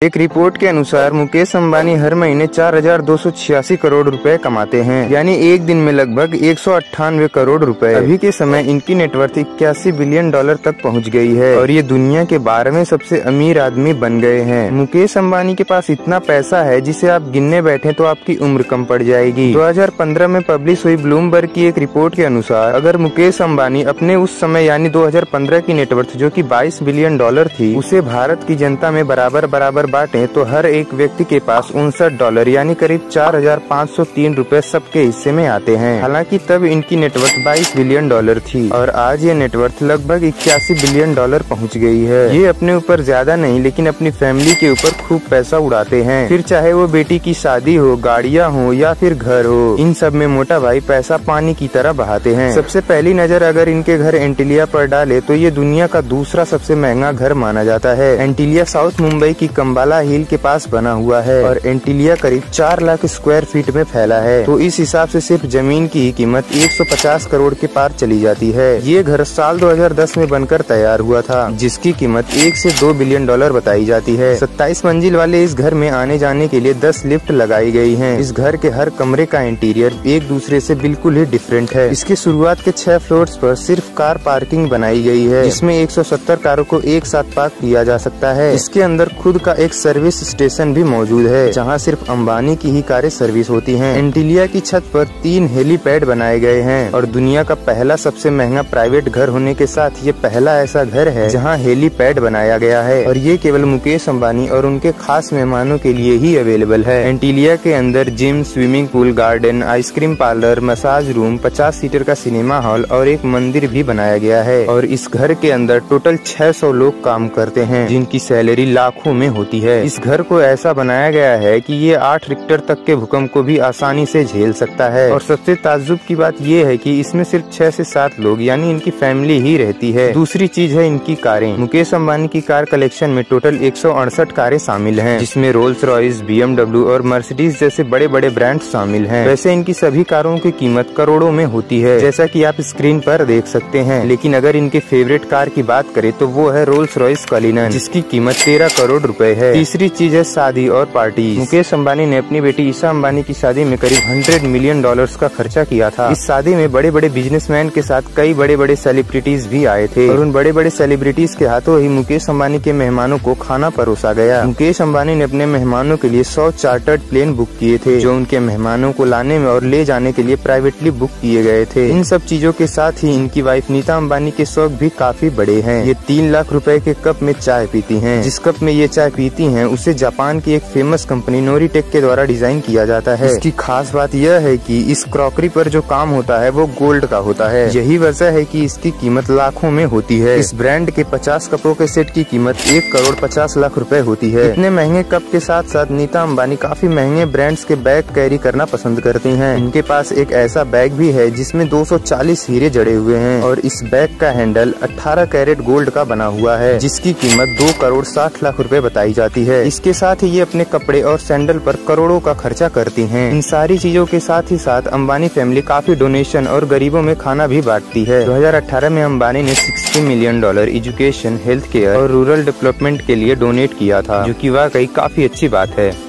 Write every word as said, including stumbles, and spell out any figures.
एक रिपोर्ट के अनुसार मुकेश अंबानी हर महीने चार हजार दो सौ छियासी करोड़ रुपए कमाते हैं, यानी एक दिन में लगभग एक सौ अट्ठानवे करोड़ रुपए। अभी के समय इनकी नेटवर्थ इक्यासी बिलियन डॉलर तक पहुंच गई है और ये दुनिया के बारहवें सबसे अमीर आदमी बन गए हैं। मुकेश अंबानी के पास इतना पैसा है जिसे आप गिनने बैठे तो आपकी उम्र कम पड़ जाएगी। दो हजार पंद्रह में पब्लिश हुई ब्लूमबर्ग की एक रिपोर्ट के अनुसार अगर मुकेश अंबानी अपने उस समय यानी दो हजार पंद्रह की नेटवर्थ जो कि बाईस बिलियन डॉलर थी उसे भारत की जनता में बराबर बराबर बांटे तो हर एक व्यक्ति के पास उनसठ डॉलर यानी करीब चार हजार पाँच सौ तीन रूपए सबके हिस्से में आते हैं। हालांकि तब इनकी नेटवर्थ बाईस बिलियन डॉलर थी और आज ये नेटवर्थ लगभग इक्यासी बिलियन डॉलर पहुंच गई है। ये अपने ऊपर ज्यादा नहीं लेकिन अपनी फैमिली के ऊपर खूब पैसा उड़ाते हैं। फिर चाहे वो बेटी की शादी हो, गाड़ियाँ हो या फिर घर हो, इन सब में मोटा भाई पैसा पानी की तरह बहाते हैं। सबसे पहली नजर अगर इनके घर एंटीलिया पर डाले तो ये दुनिया का दूसरा सबसे महंगा घर माना जाता है। एंटीलिया साउथ मुंबई की कंबाला हिल के पास बना हुआ है और एंटीलिया करीब चार लाख स्क्वायर फीट में फैला है, तो इस हिसाब से सिर्फ जमीन की कीमत एक सौ पचास करोड़ के पार चली जाती है। ये घर साल दो हजार दस में बनकर तैयार हुआ था जिसकी कीमत एक से दो बिलियन डॉलर बताई जाती है। सत्ताईस मंजिल वाले इस घर में आने जाने के लिए दस लिफ्ट लगाई गई है। इस घर के हर कमरे का इंटीरियर एक दूसरे से बिल्कुल ही डिफरेंट है। इसके शुरुआत के छह फ्लोर्स पर सिर्फ कार पार्किंग बनाई गई है जिसमें एक सौ सत्तर कारों को एक साथ पार्क किया जा सकता है। इसके अंदर खुद का एक सर्विस स्टेशन भी मौजूद है जहां सिर्फ अंबानी की ही कारें सर्विस होती हैं। एंटीलिया की छत पर तीन हेलीपैड बनाए गए हैं और दुनिया का पहला सबसे महंगा प्राइवेट घर होने के साथ ये पहला ऐसा घर है जहां हेलीपैड बनाया गया है और ये केवल मुकेश अंबानी और उनके खास मेहमानों के लिए ही अवेलेबल है। एंटीलिया के अंदर gym, swimming pool, garden, ice cream parlour, massage room, पचास सीटर का सिनेमा हॉल और एक मंदिर भी बनाया गया है और इस घर के अंदर टोटल छह सौ लोग काम करते हैं जिनकी सैलरी लाखों में होती है। इस घर को ऐसा बनाया गया है कि ये आठ रिक्टर तक के भूकंप को भी आसानी से झेल सकता है और सबसे ताज्जुब की बात ये है कि इसमें सिर्फ छह से सात लोग यानी इनकी फैमिली ही रहती है। दूसरी चीज है इनकी कारें। मुकेश अंबानी की कार कलेक्शन में टोटल एक सौ अड़सठ कारें शामिल हैं जिसमें Rolls Royce, B M W और मर्सिडीज जैसे बड़े बड़े ब्रांड शामिल हैं। वैसे इनकी सभी कारों की कीमत करोड़ों में होती है जैसा कि आप स्क्रीन पर देख सकते हैं, लेकिन अगर इनके फेवरेट कार की बात करें तो वो है रोल्स रॉयस कलिनन जिसकी कीमत तेरह करोड़ रुपए है। तीसरी चीज है शादी और पार्टी। मुकेश अंबानी ने अपनी बेटी ईशा अंबानी की शादी में करीब हंड्रेड मिलियन डॉलर्स का खर्चा किया था। इस शादी में बड़े बड़े बिजनेसमैन के साथ कई बड़े बड़े सेलिब्रिटीज भी आए थे और उन बड़े बड़े सेलिब्रिटीज के हाथों ही मुकेश अंबानी के मेहमानों को खाना परोसा गया। मुकेश अंबानी ने अपने मेहमानों के लिए सौ चार्टर्ड प्लेन बुक किए थे जो उनके मेहमानों को लाने में और ले जाने के लिए प्राइवेटली बुक किए गए थे। इन सब चीजों के साथ ही इनकी वाइफ नीता अंबानी के शौक भी काफी बड़े हैं। ये तीन लाख रुपए के कप में चाय पीती हैं। जिस कप में ये चाय पीती हैं उसे जापान की एक फेमस कंपनी नोरिटेक के द्वारा डिजाइन किया जाता है। इसकी खास बात यह है कि इस क्रॉकरी पर जो काम होता है वो गोल्ड का होता है। यही वजह है कि इसकी कीमत लाखों में होती है। इस ब्रांड के पचास कपों के सेट की कीमत एक करोड़ पचास लाख रुपए होती है। इतने महंगे कप के साथ साथ नीता अंबानी काफी महंगे ब्रांड्स के बैग कैरी करना पसंद करती हैं। इनके पास एक ऐसा बैग भी है जिसमें दो सौ चालीस हीरे जड़े हुए हैं और इस बैग का हैंडल अठारह कैरेट गोल्ड का बना हुआ है जिसकी कीमत दो करोड़ साठ लाख रुपए बताई जाती है। इसके साथ ही ये अपने कपड़े और सैंडल पर करोड़ों का खर्चा करती हैं। इन सारी चीजों के साथ ही साथ अंबानी फैमिली काफी डोनेशन और गरीबों में खाना भी बांटती है। दो हजार अठारह में अंबानी ने साठ million dollar education, health care और रूरल डेवलपमेंट के लिए डोनेट किया था जो कि वाकई काफी अच्छी बात है।